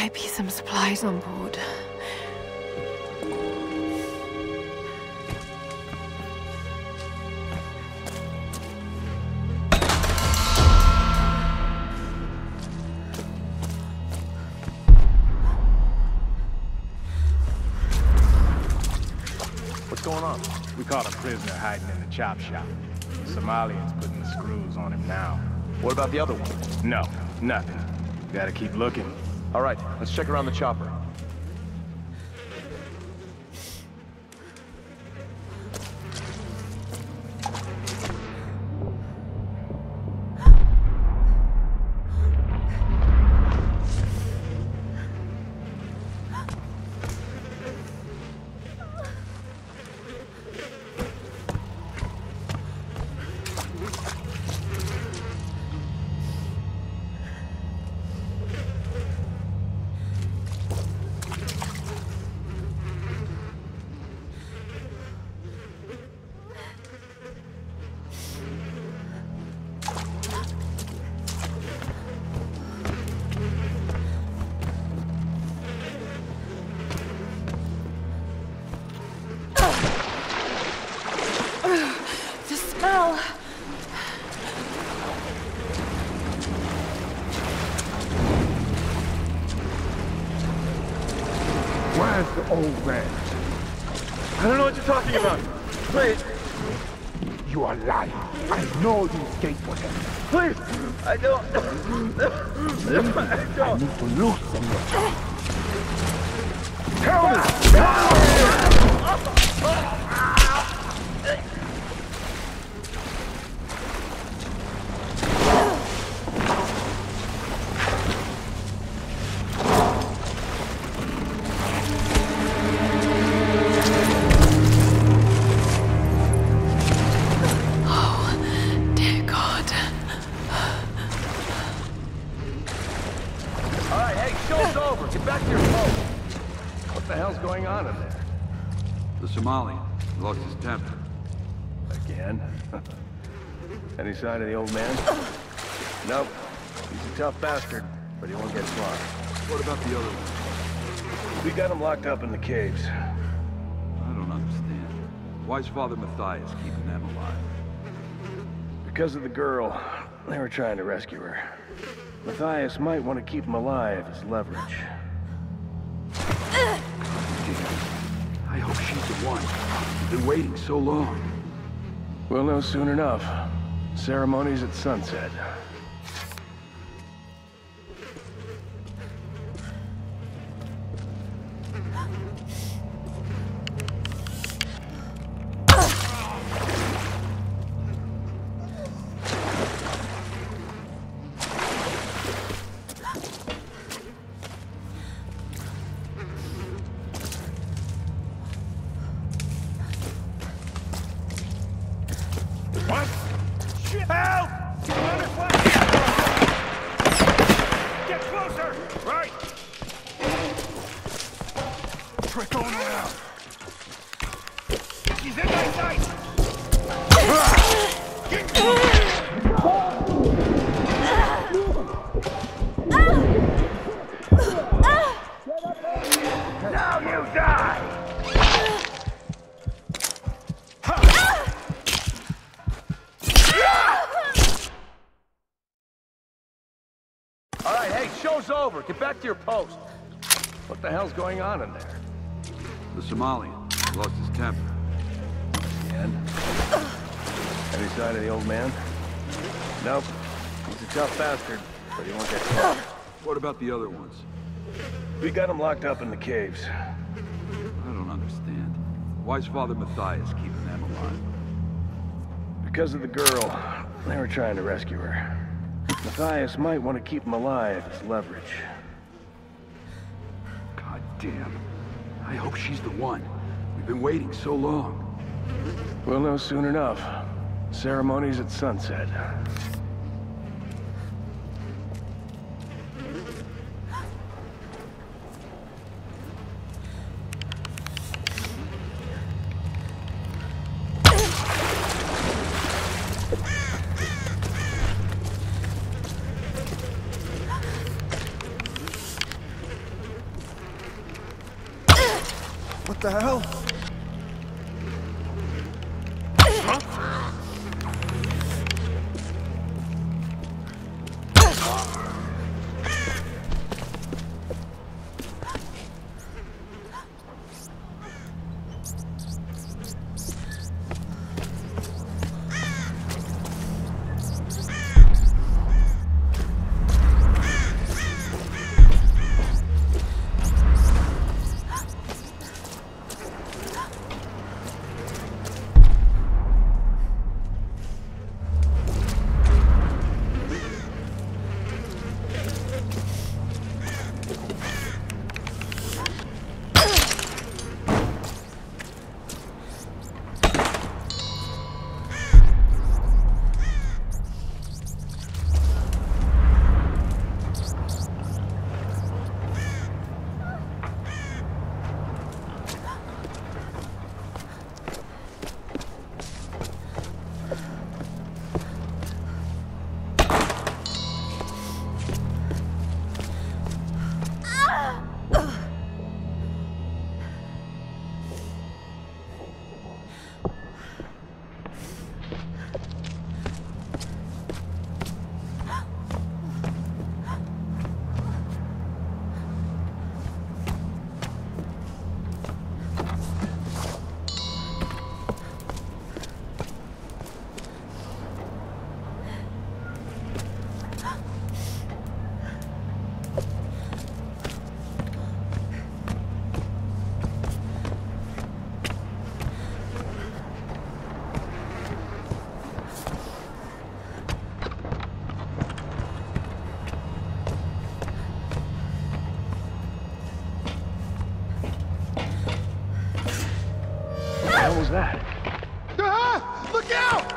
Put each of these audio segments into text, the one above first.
Might be some supplies on board. What's going on? We caught a prisoner hiding in the chop shop. The Somalians putting the screws on him now. What about the other one? No, nothing. Gotta keep looking. All right, let's check around the chopper. The smell! Where's the old man? I don't know what you're talking about. Please, You are lying. I know you escaped with him. please. I don't. I need to loosen you. Tell me! Dear God. All right, hey, show's over. Get back to your post. What the hell's going on in there? The Somali lost his temper. Again? Any sign of the old man? Nope. He's a tough bastard, but he won't get far. What about the other one? We got him locked up in the caves. I don't understand. Why's Father Matthias keeping them alive? Because of the girl. They were trying to rescue her. Matthias might want to keep him alive as leverage. I hope she's the one. We've been waiting so long. We'll know soon enough. Ceremonies at sunset. What? Shit! Help! Get closer! Right! Trick going around. He's in my sight! Get closer! Now you die! All right, hey, show's over. Get back to your post. What the hell's going on in there? The Somalian lost his temper. And? Any sign of the old man? Nope. He's a tough bastard, but he won't get far. What about the other ones? We got him locked up in the caves. I don't understand. Why's Father Matthias keeping them alive? Because of the girl. They were trying to rescue her. Matthias might want to keep him alive as leverage. God damn. I hope she's the one. We've been waiting so long. We'll know soon enough. Ceremonies at sunset. What the hell? What was that? Ah! Look out!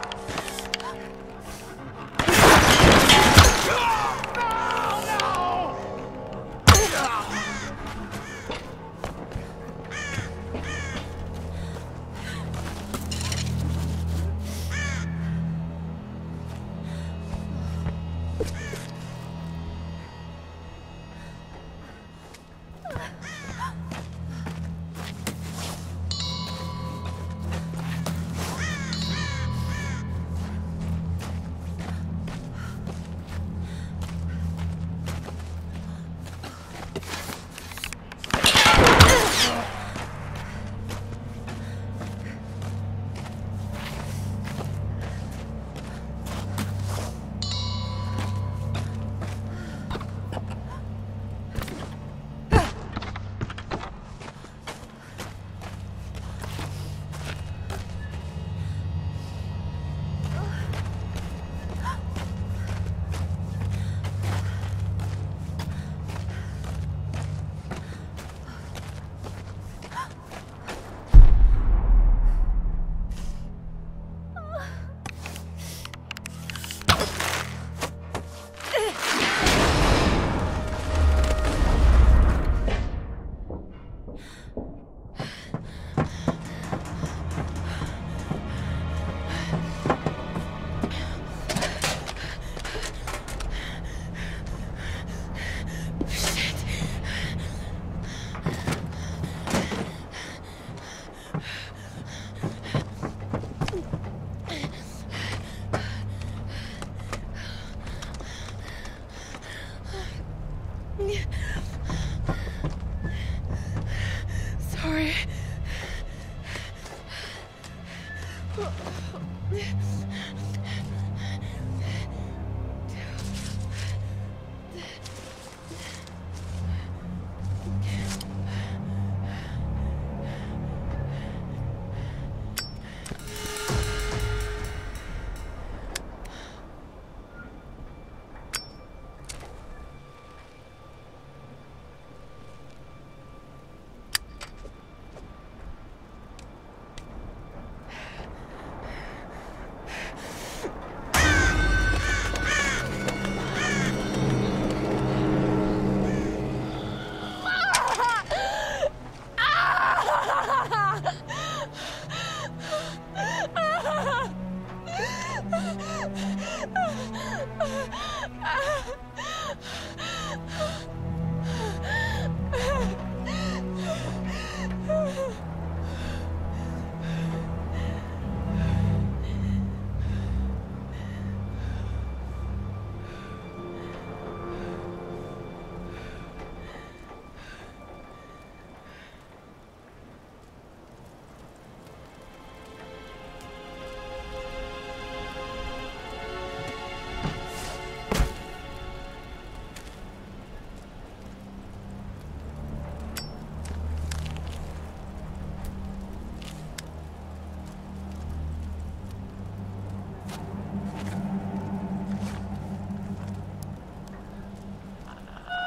Sorry.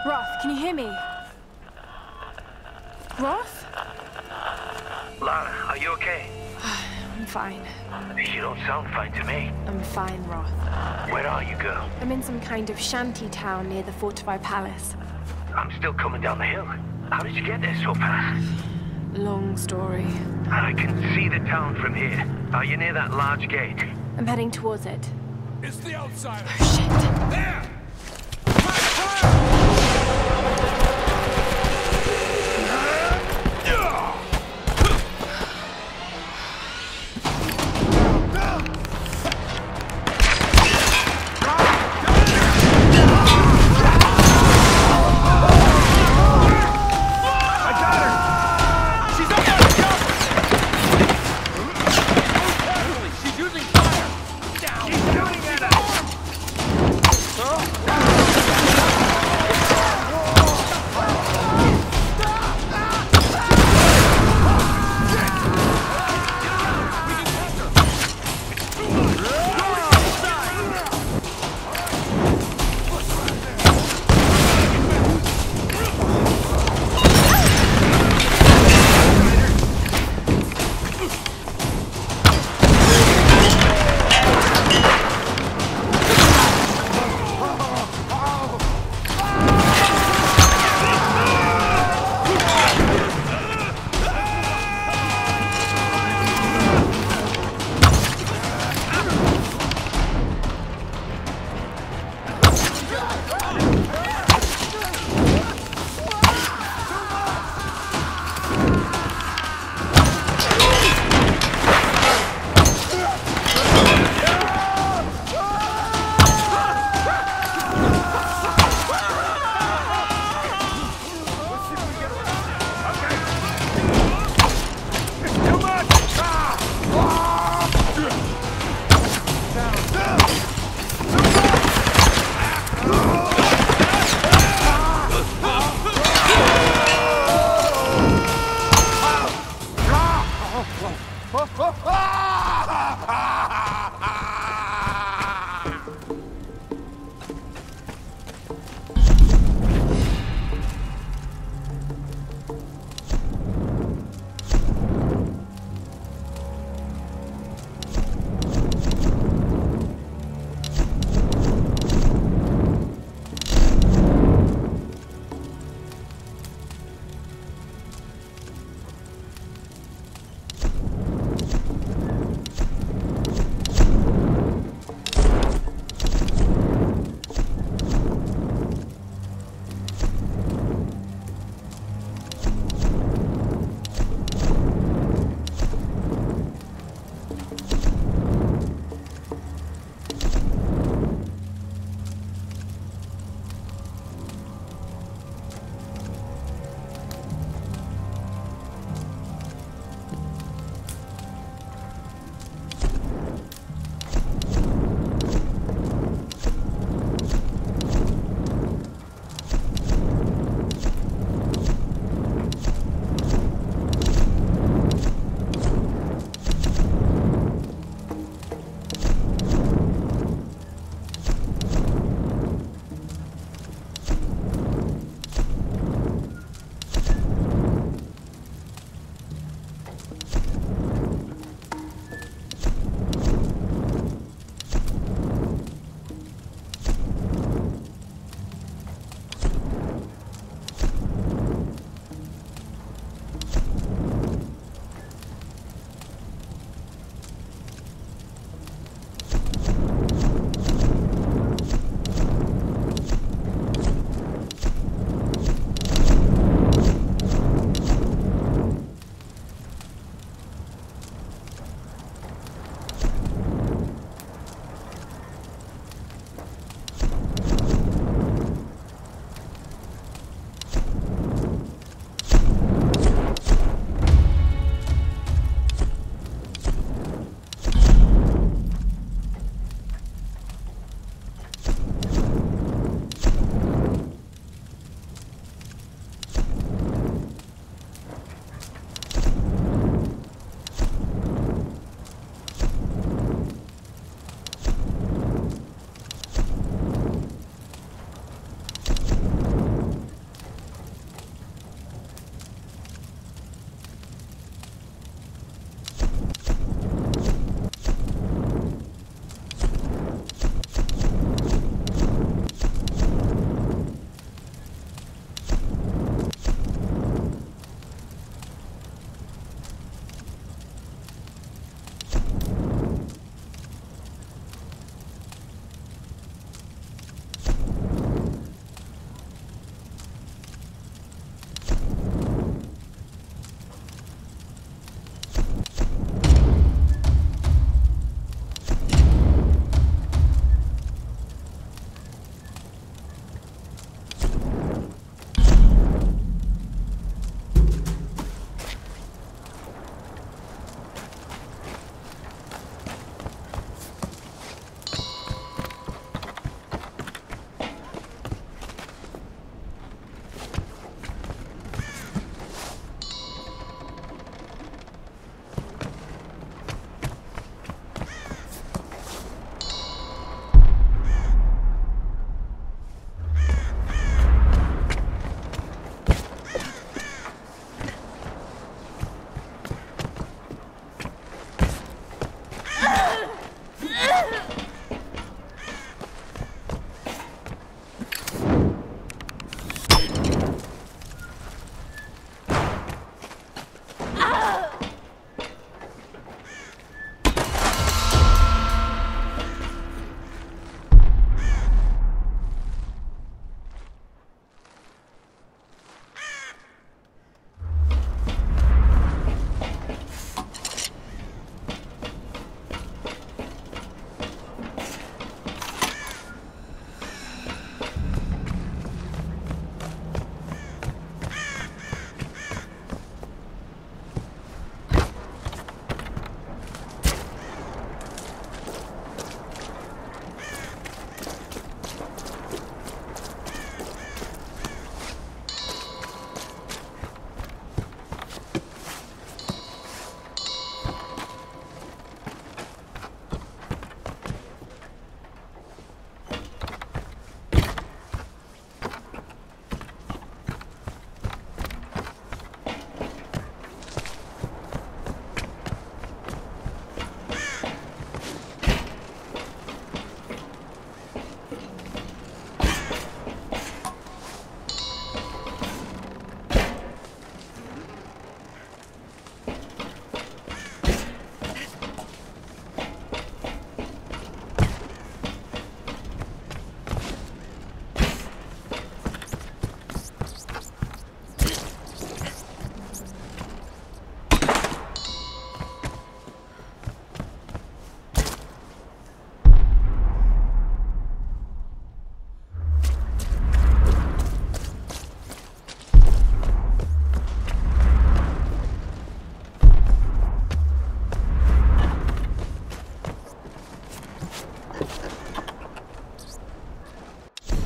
Roth, can you hear me? Roth? Lara, are you okay? I'm fine. You don't sound fine to me. I'm fine, Roth. Where are you, girl? I'm in some kind of shanty town near the fortified palace. I'm still coming down the hill. How did you get there so fast? Long story. I can see the town from here. Are you near that large gate? I'm heading towards it. It's the outsider. Oh, shit. There!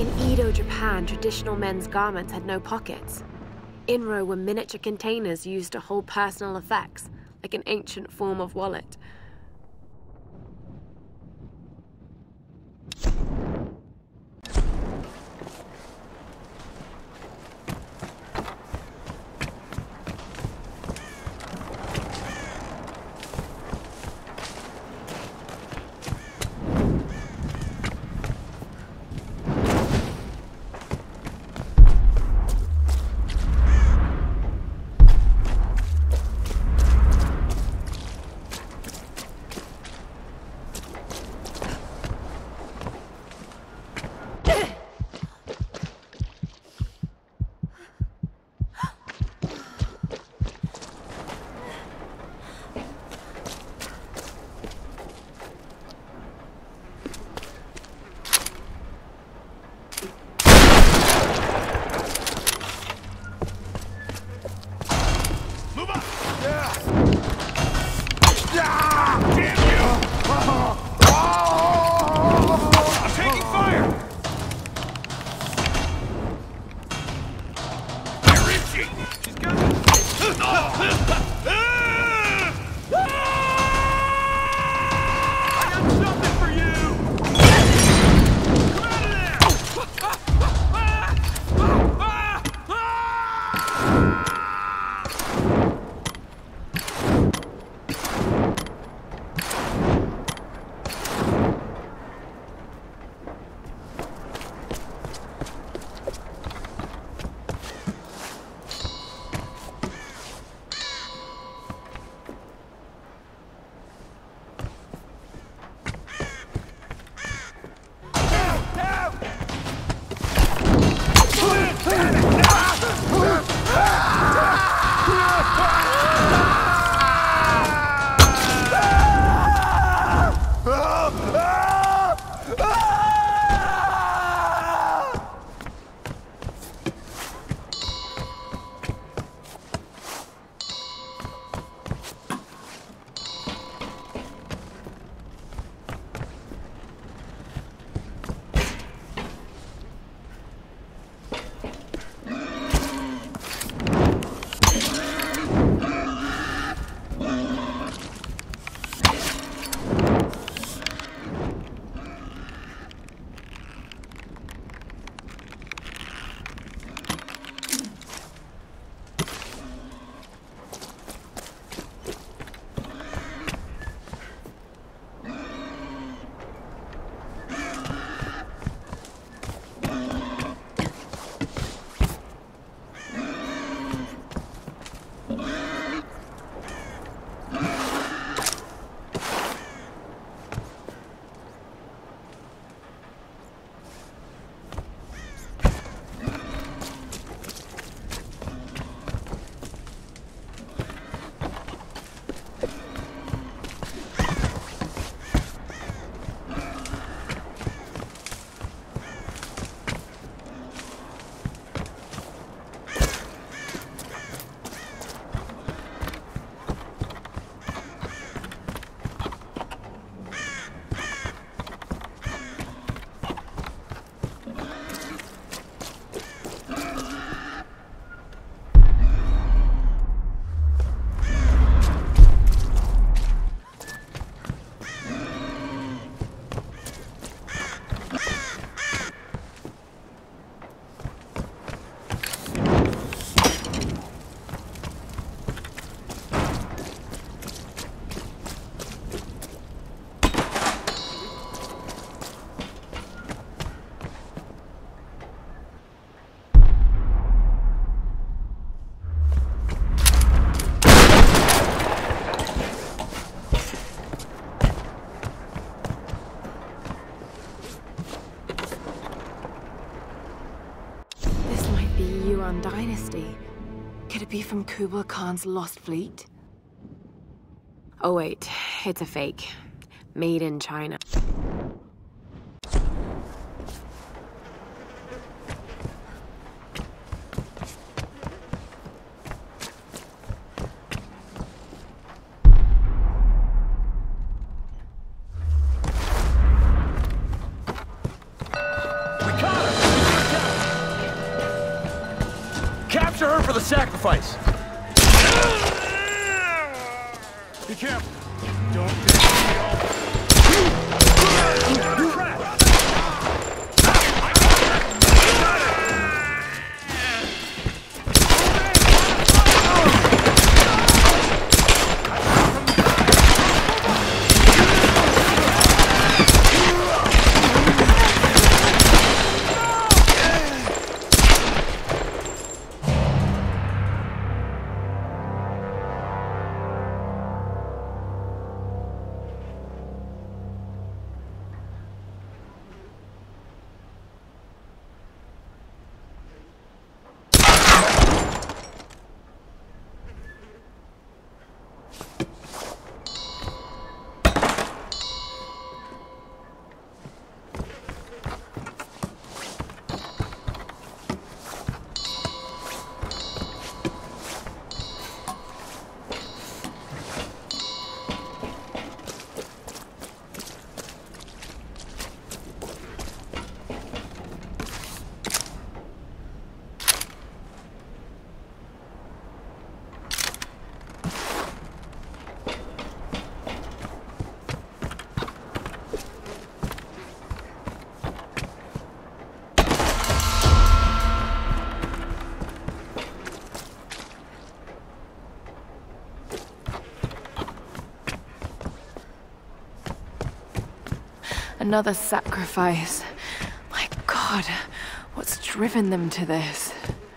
In Edo, Japan, traditional men's garments had no pockets. Inro were miniature containers used to hold personal effects, like an ancient form of wallet. Dynasty. Could it be from Kublai Khan's lost fleet? Oh wait, it's a fake. Made in China. We caught him! for the sacrifice. Be careful. Don't get me off. Another sacrifice. My God, what's driven them to this?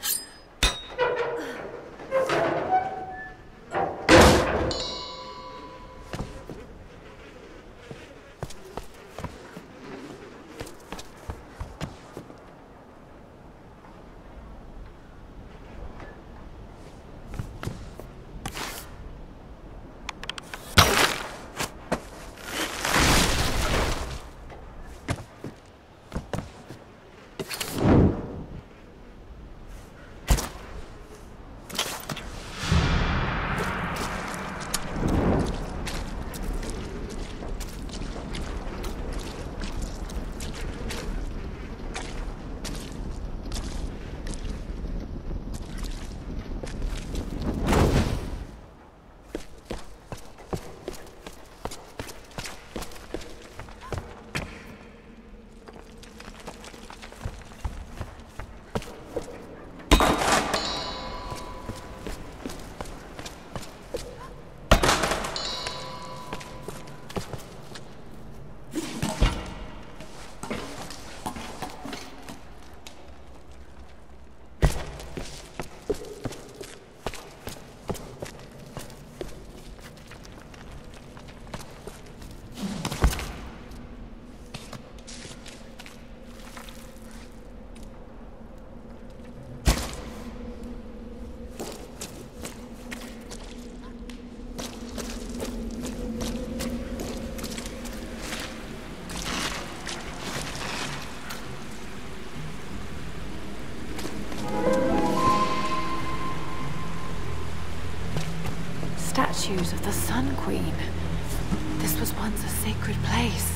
Statues of the Sun Queen. This was once a sacred place.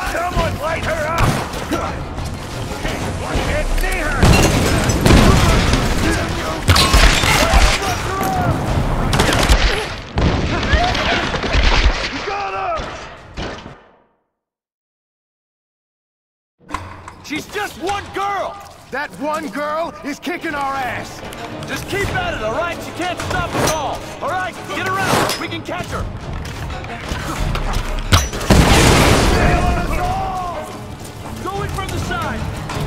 Someone light her up! I can't see her! You got her! She's just one girl! That one girl is kicking our ass! Just keep at it, alright? She can't stop us all! Alright, get around! We can catch her! Sail on us all! Go in from the side!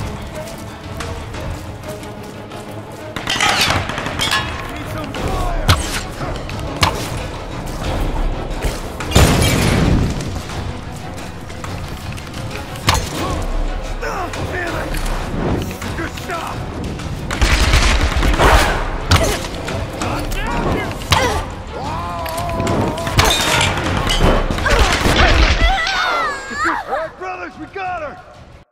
Need some fire! Damn it! Good shot! We got her!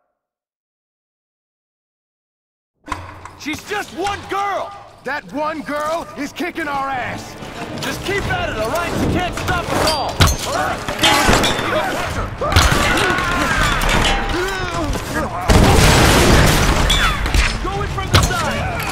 She's just one girl! That one girl is kicking our ass! Just keep at it, alright? She can't stop us all! Alright! We gotta catch her! Go in from the side!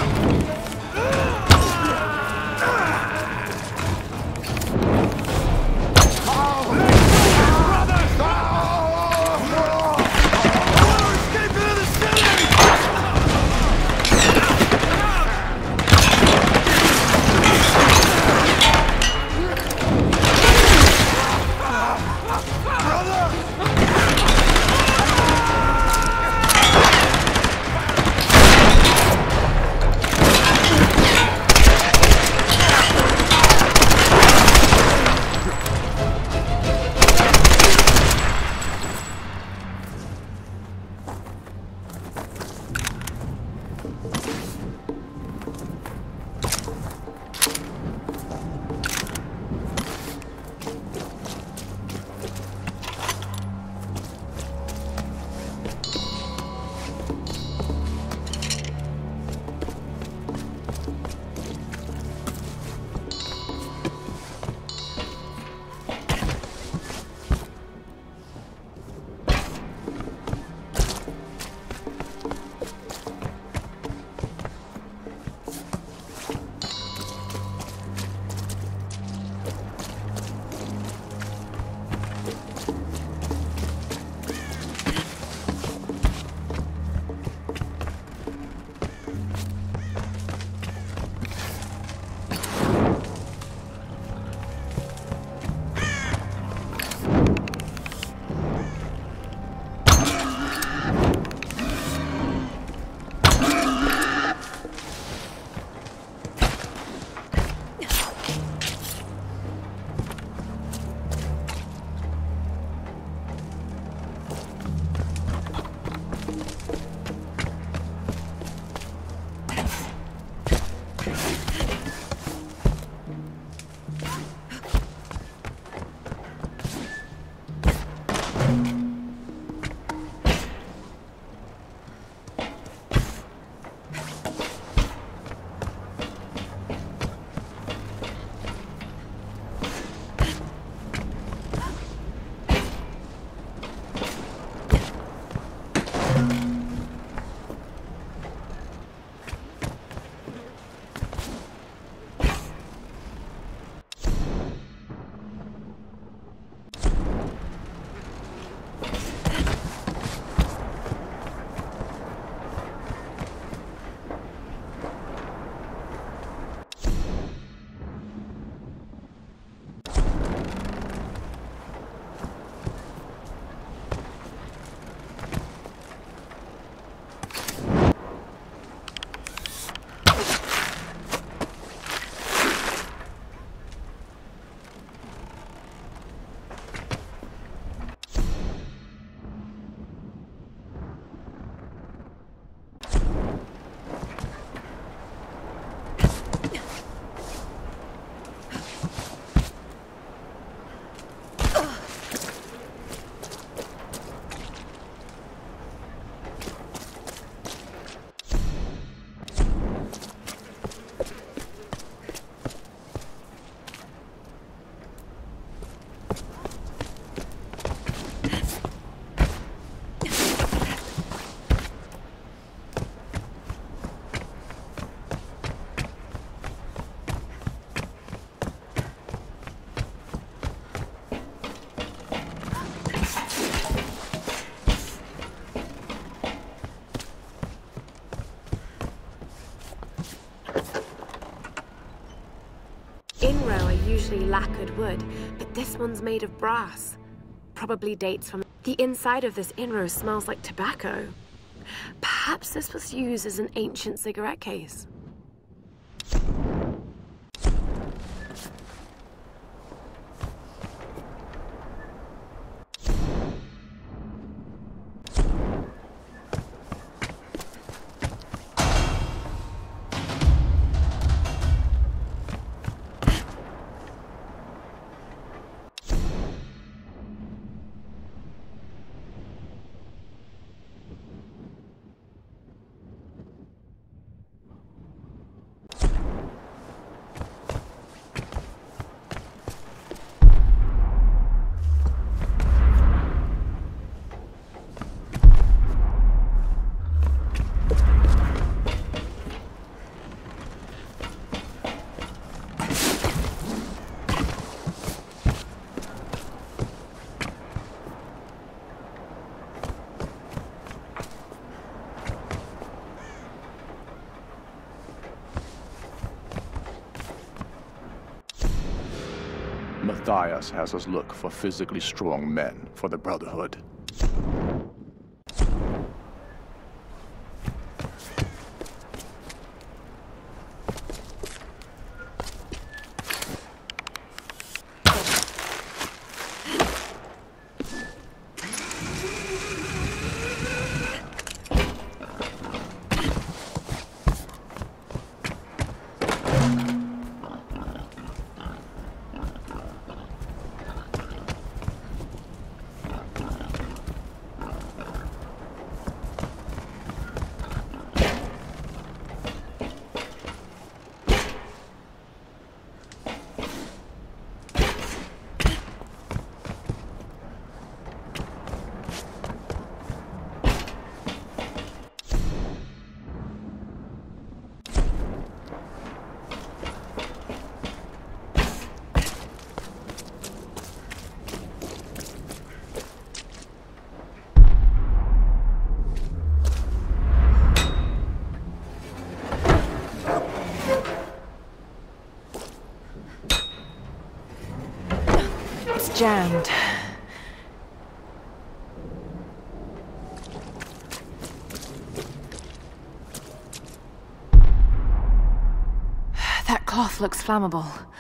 actually lacquered wood, but this one's made of brass. Probably dates from... The inside of this inro smells like tobacco. Perhaps this was used as an ancient cigarette case. Matthias has us look for physically strong men for the Brotherhood. Jammed. That cloth looks flammable.